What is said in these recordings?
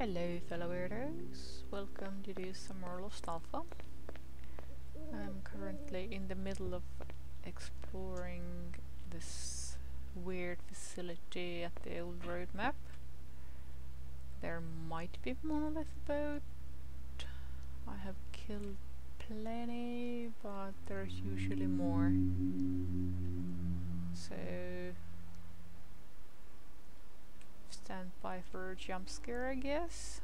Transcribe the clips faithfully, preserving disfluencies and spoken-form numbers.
Hello fellow weirdos, welcome to do some more Lost Alpha. I'm currently in the middle of exploring this weird facility at the old road map. There might be monolith about. I have killed plenty, but there's usually more. So stand by for a jump scare, I guess.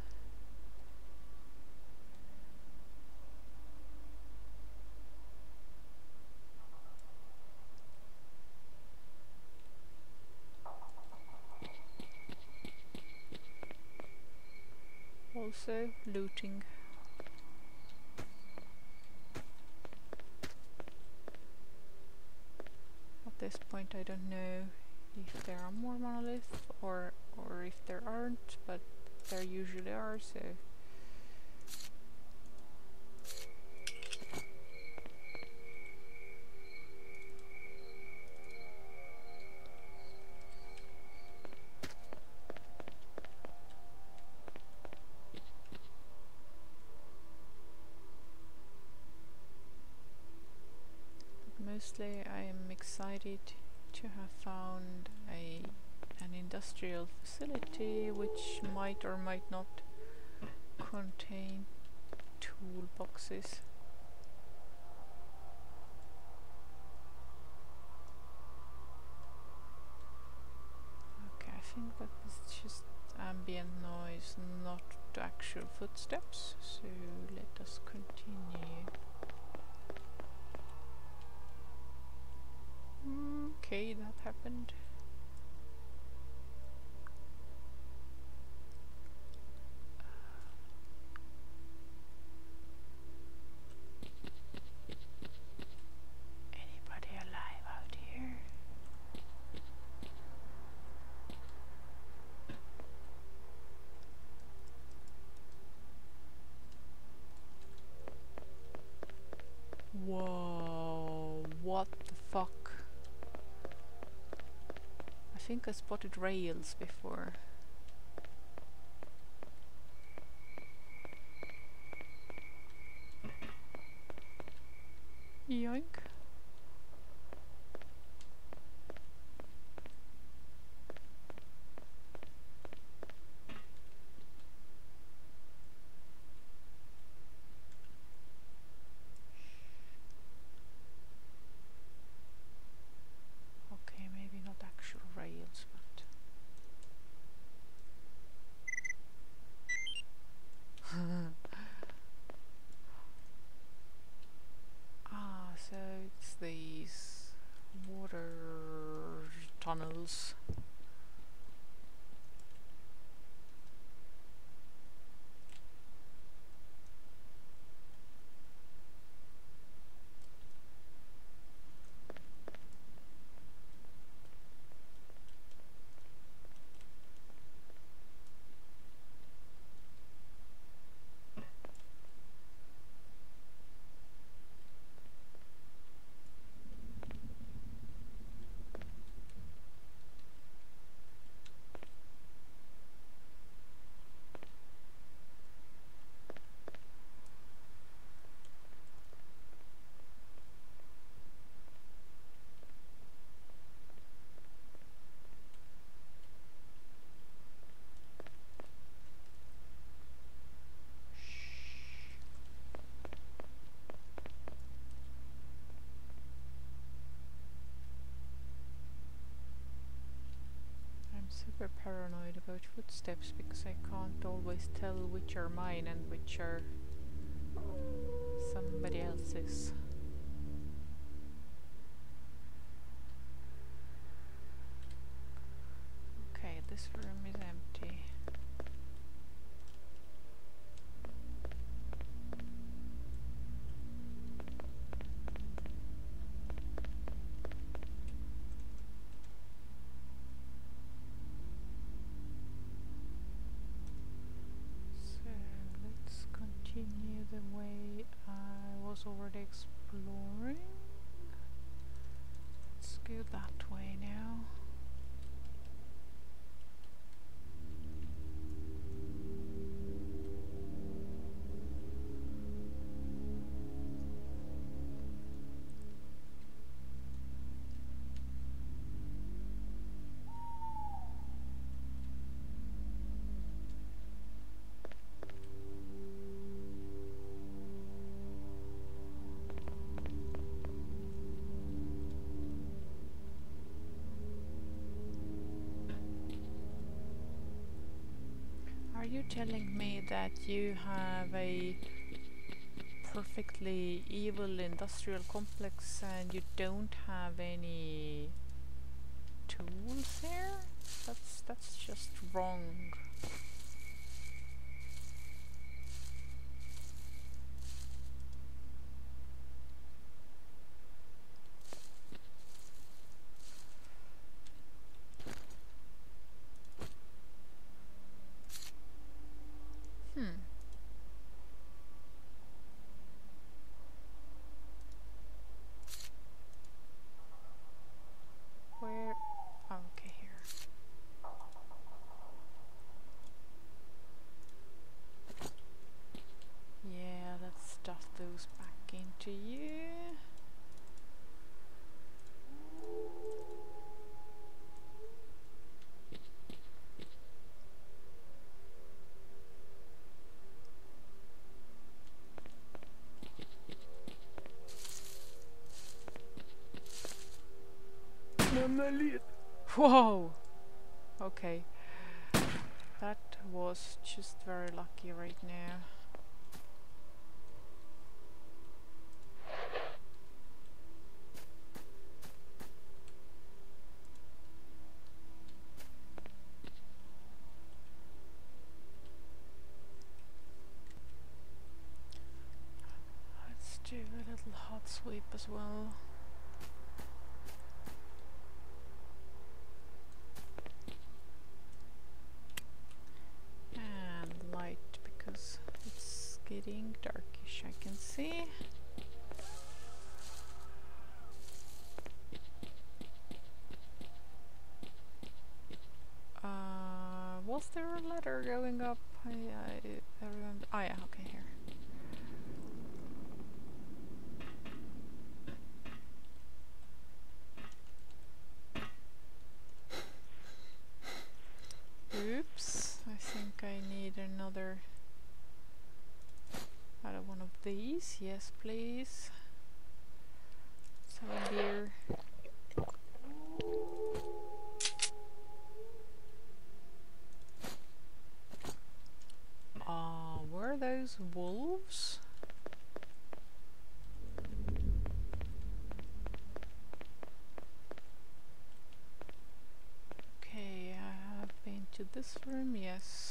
Also looting. At this point I don't know if there are more monoliths or or if there aren't, but there usually are, so mostly I am excited to have found a an industrial facility which might or might not contain toolboxes. Okay, I think that is just ambient noise, not the actual footsteps, so let us continue. Okay, that happened. Anybody alive out here? Whoa, what the fuck? I think I spotted rails before. Yoink. Okay, maybe not actual rails, but ah, so it's these water tunnels. Super paranoid about footsteps because I can't always tell which are mine and which are somebody else's. Okay, this room is empty. Continue the way I was already exploring. Let's go that way now. you telling me that you have a perfectly evil industrial complex and you don't have any tools here? That's that's just wrong. Hmm. Where? Oh, okay, here. Yeah, let's stuff those back into you. Anomalies. Whoa! Okay. That was just very lucky right now. Let's do a little hot sweep as well. And light, because it's getting darkish, I can see. Uh, was there a ladder going up? I, I, I remember. Oh yeah, okay, here. Oops, I think I need another out of one of these. Yes, please. So here. Ah, uh, were those wolves? Okay, I have been to this room, yes.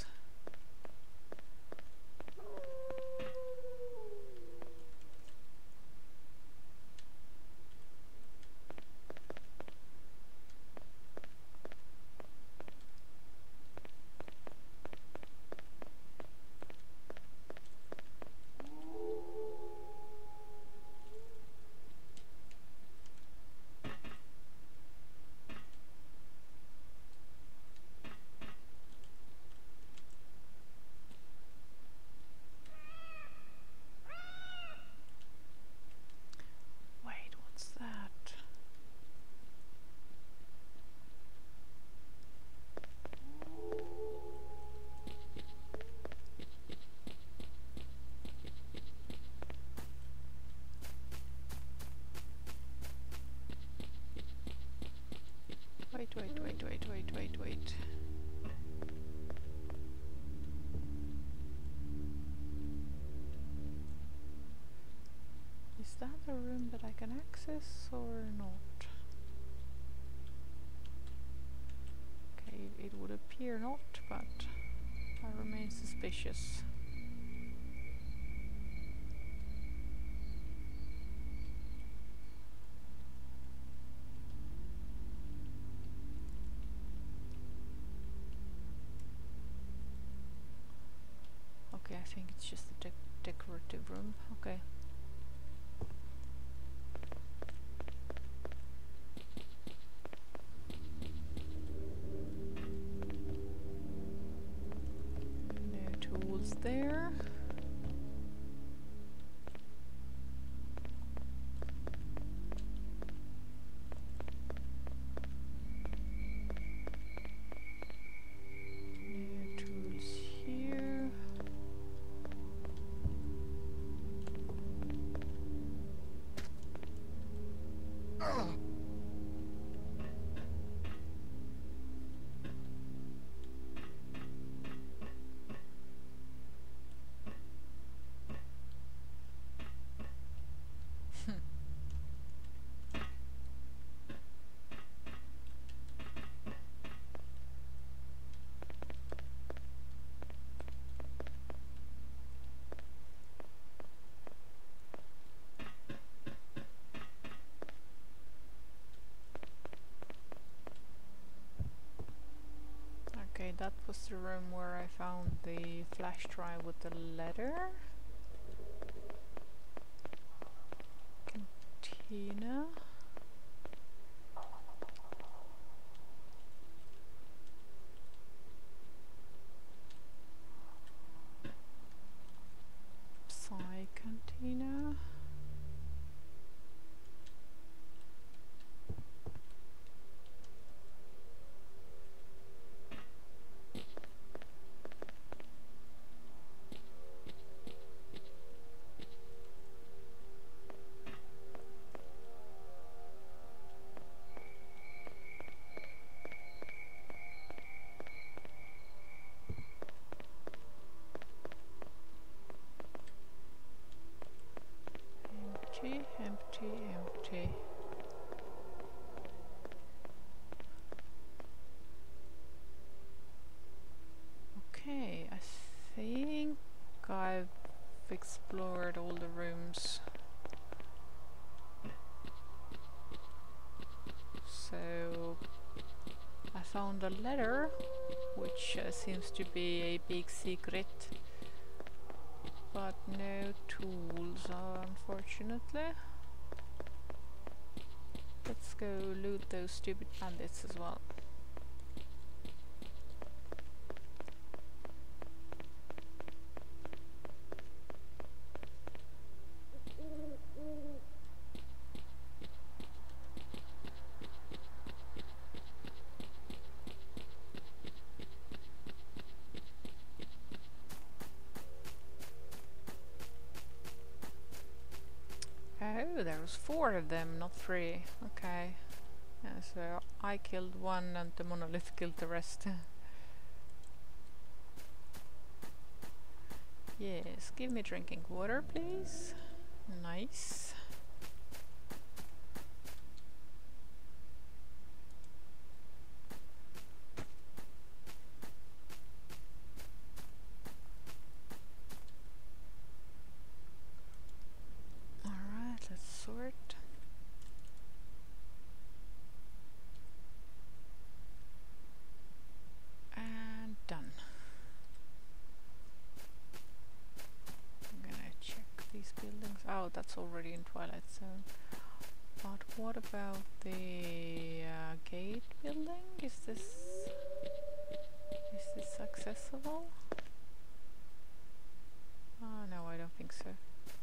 Wait, wait, wait, wait, wait, wait, wait. Is that a room that I can access or not? Okay, it would appear not, but I remain suspicious. Okay, I think it's just a de decorative room. Okay. No tools there. that was the room where I found the flash drive with the letter. Cantina. Psy Cantina. Empty, empty, empty. Okay, I think I've explored all the rooms. So I found a letter, which uh, seems to be a big secret, but no tools, uh, unfortunately. Let's go loot those stupid bandits as well. Oh, there was four of them, not three. Okay. Yeah, so I killed one and the monolith killed the rest. Yes, give me drinking water, please. Nice. Alright, let's sort. And done. I'm gonna check these buildings. Oh, that's already in Twilight Zone. But what about the uh, gate building? Is this is this accessible? Oh no, I don't think so.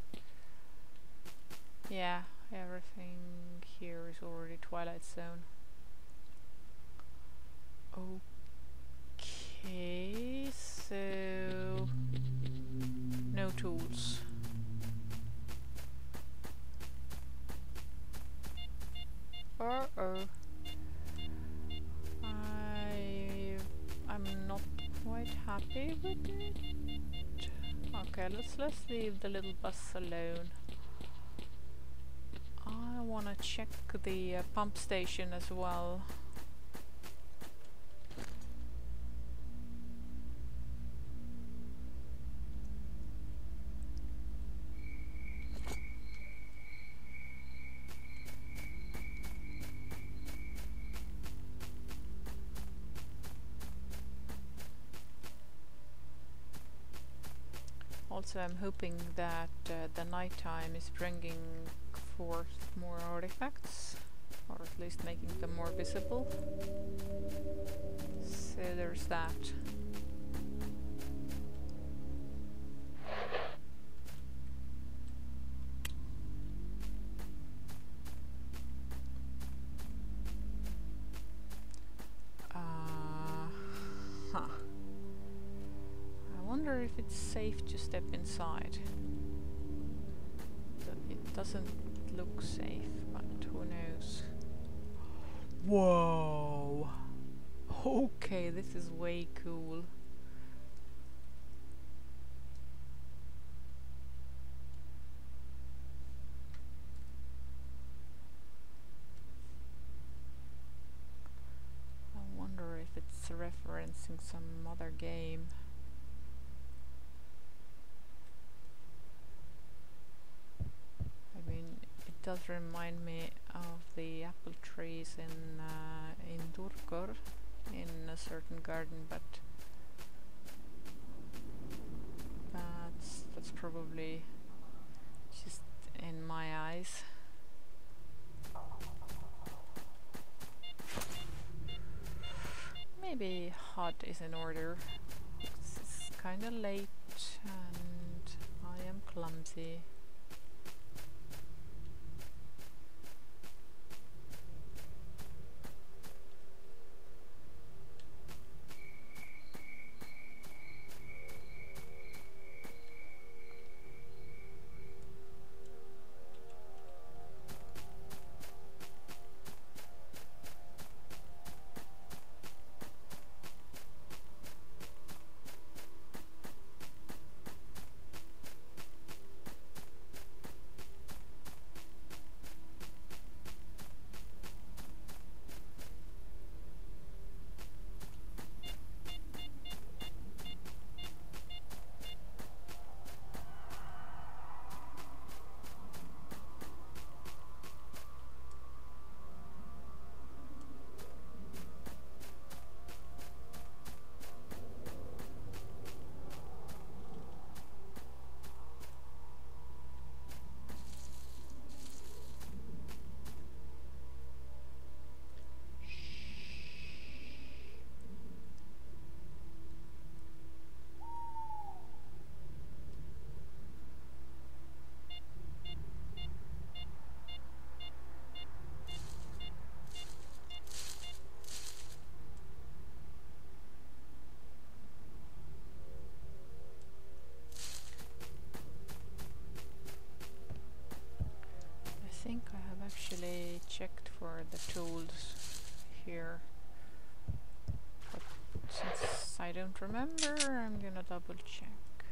Yeah, everything here is already Twilight Zone. Okay, so no tools. Uh-oh. I I'm not quite happy with it. Okay, let's let's leave the little bus alone. I wanna check the uh, pump station as well. Also, I'm hoping that uh, the nighttime is bringing forth more artifacts, or at least making them more visible. So there's that. Uh, huh. I wonder if it's safe to step inside. It doesn't look safe, but who knows. Whoa! Okay, this is way cool. I wonder if it's referencing some other game. I mean, it does remind me of the apple trees in uh, in S T A L K E R. in a certain garden, but that's that's probably just in my eyes. Maybe hot is in order. It's kinda late and I am clumsy. I think I have actually checked for the tools here, but since I don't remember, I'm gonna double check.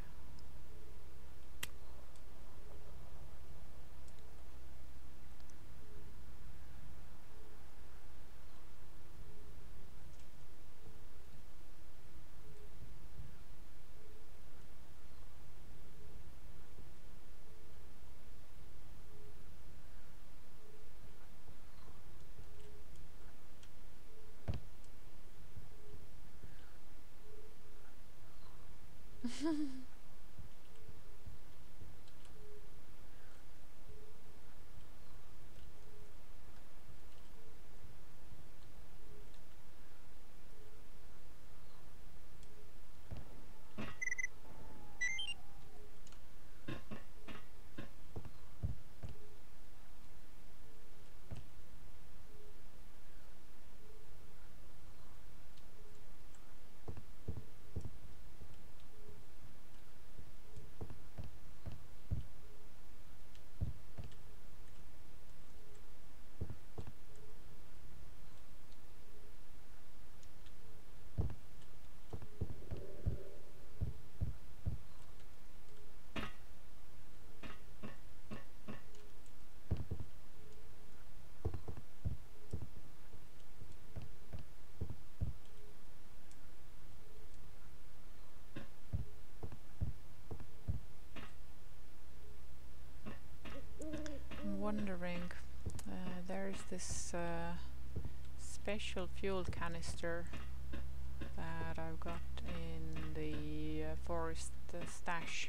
Wondering, uh, there's this uh, special fuel canister that I've got in the uh, forest uh, stash,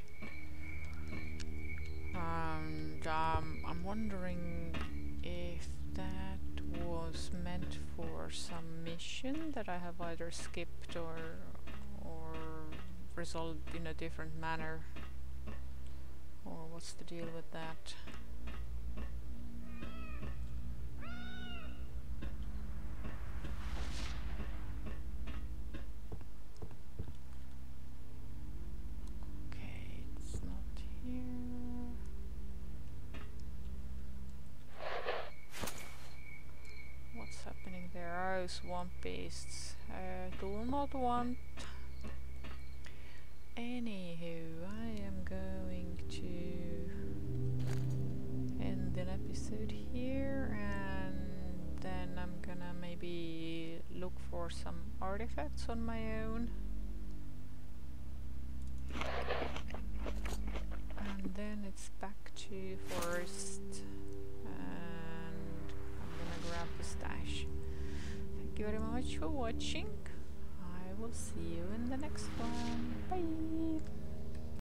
and um, I'm wondering if that was meant for some mission that I have either skipped or or resolved in a different manner, or what's the deal with that. Swamp beasts. I do not want. Anywho, I am going to end an episode here, and then I'm gonna maybe look for some artifacts on my own, and then it's back to forest, and I'm gonna grab the stash. thank you very much for watching. I will see you in the next one.